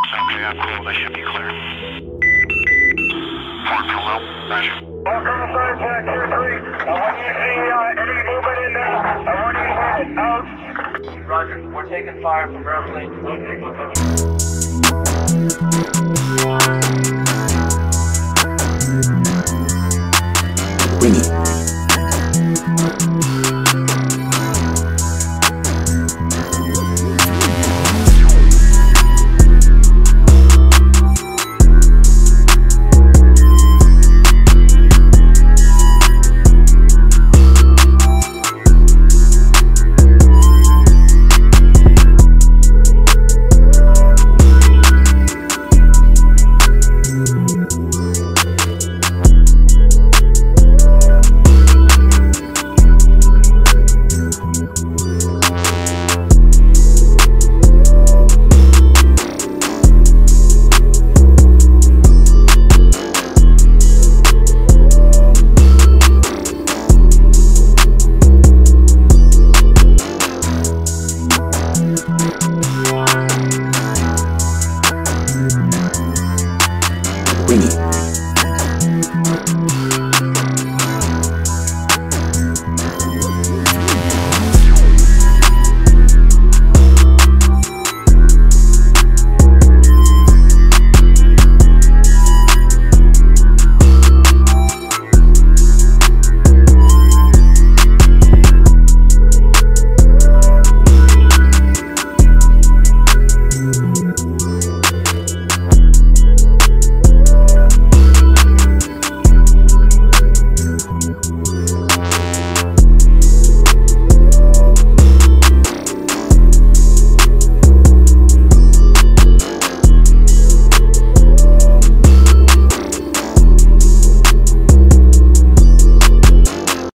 Okay, I'm cool. That should be clear. Farm from low. Roger. Welcome to Science Act Tier 3. When you see any movement in there, I want you to head out. Roger, we're taking fire from airplane 2.